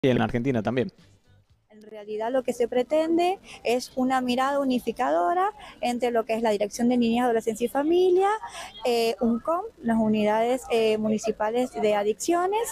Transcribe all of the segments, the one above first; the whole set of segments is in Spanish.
Y en la Argentina también. En realidad lo que se pretende es una mirada unificadora entre lo que es la Dirección de Niñez, Adolescencia y Familia, UNCOM, las unidades municipales de adicciones,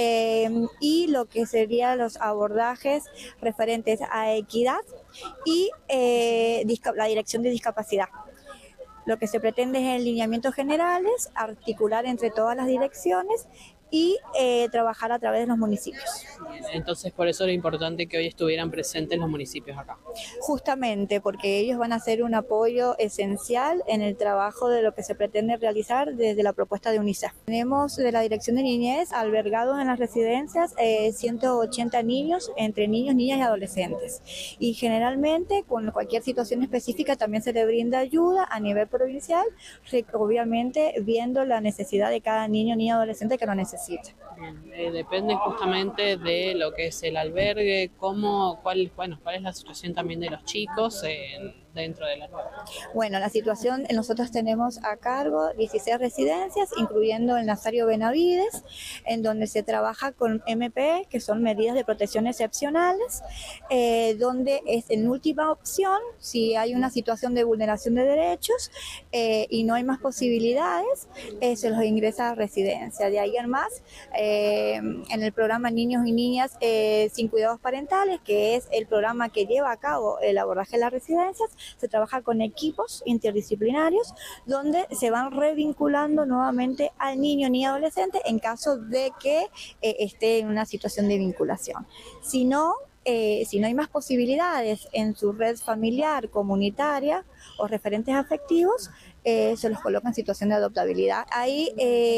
y lo que serían los abordajes referentes a equidad y la Dirección de Discapacidad. Lo que se pretende es en lineamientos generales, articular entre todas las direcciones y trabajar a través de los municipios. Bien, entonces por eso era importante que hoy estuvieran presentes los municipios acá. Justamente porque ellos van a ser un apoyo esencial en el trabajo de lo que se pretende realizar desde la propuesta de UNICEF. Tenemos de la Dirección de Niñez albergados en las residencias 180 niños, entre niños, niñas y adolescentes. Y generalmente con cualquier situación específica también se le brinda ayuda a nivel provincial, obviamente viendo la necesidad de cada niño, niña, adolescente que lo necesita. Bien, depende justamente de lo que es el albergue, cuál es la situación también de los chicos dentro del albergue. Bueno, la situación, nosotros tenemos a cargo 16 residencias, incluyendo el Nazario Benavides, en donde se trabaja con MP, que son medidas de protección excepcionales, donde es en última opción, si hay una situación de vulneración de derechos y no hay más posibilidades, se los ingresa a residencia. De ahí en más, en el programa Niños y Niñas sin Cuidados Parentales, que es el programa que lleva a cabo el abordaje de las residencias, se trabaja con equipos interdisciplinarios donde se van revinculando nuevamente al niño ni adolescente en caso de que esté en una situación de vinculación. Si no hay más posibilidades en su red familiar, comunitaria o referentes afectivos, se los coloca en situación de adoptabilidad. Hay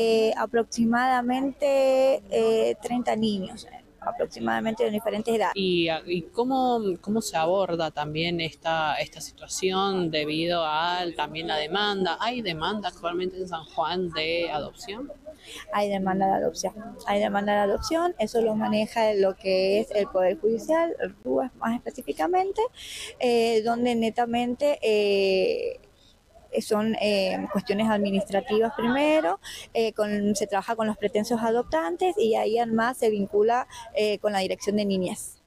aproximadamente 30 niños aproximadamente de diferentes edades. ¿Y cómo se aborda también esta situación debido a también la demanda? ¿Hay demanda actualmente en San Juan de adopción? Hay demanda de adopción, eso lo maneja lo que es el Poder Judicial, el RUES más específicamente, donde netamente son cuestiones administrativas primero, se trabaja con los pretensos adoptantes y ahí además se vincula con la Dirección de Niñez.